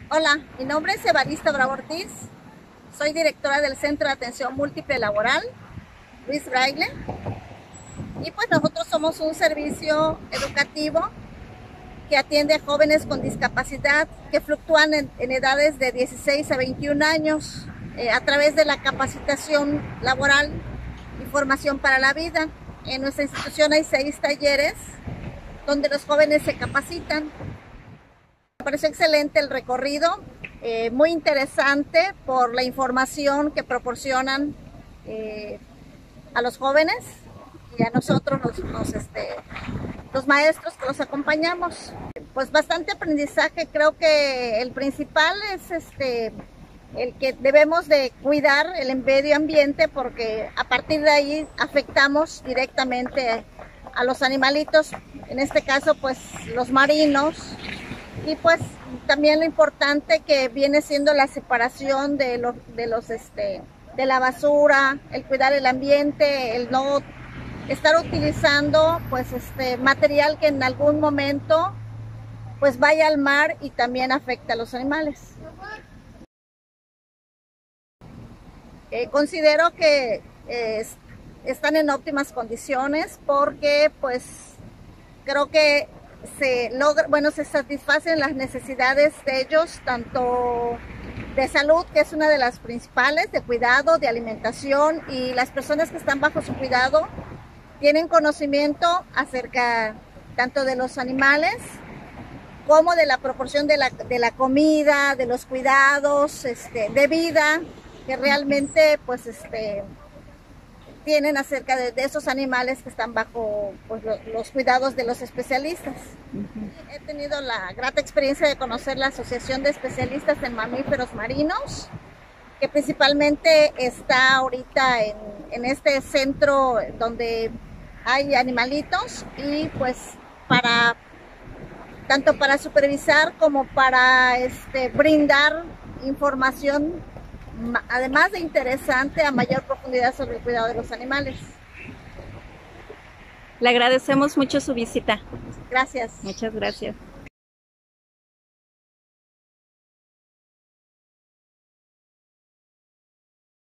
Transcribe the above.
Hola, mi nombre es Evarista Bravo Ortiz, soy directora del Centro de Atención Múltiple Laboral, Luis Braille, y pues nosotros somos un servicio educativo que atiende a jóvenes con discapacidad que fluctúan en edades de 16 a 21 años a través de la capacitación laboral y formación para la vida. En nuestra institución hay 6 talleres donde los jóvenes se capacitan. Me pareció excelente el recorrido, muy interesante por la información que proporcionan a los jóvenes y a nosotros los maestros que los acompañamos. Pues bastante aprendizaje. Creo que el principal es el que debemos de cuidar el medio ambiente, porque a partir de ahí afectamos directamente a los animalitos, en este caso pues los marinos, y pues también lo importante que viene siendo la separación de la basura, el cuidar el ambiente, el no estar utilizando pues material que en algún momento pues vaya al mar y también afecta a los animales. Considero que están en óptimas condiciones, porque pues creo que se satisfacen las necesidades de ellos, tanto de salud, que es una de las principales, de cuidado, de alimentación, y las personas que están bajo su cuidado tienen conocimiento acerca tanto de los animales como de la proporción de la comida, de los cuidados de vida que realmente pues tienen acerca de esos animales que están bajo pues, los cuidados de los especialistas. He tenido la grata experiencia de conocer la Asociación de Especialistas en Mamíferos Marinos, que principalmente está ahorita en este centro donde hay animalitos, y pues tanto para supervisar como para brindar información, además de interesante, a mayor profundidad sobre el cuidado de los animales. Le agradecemos mucho su visita. Gracias. Muchas gracias.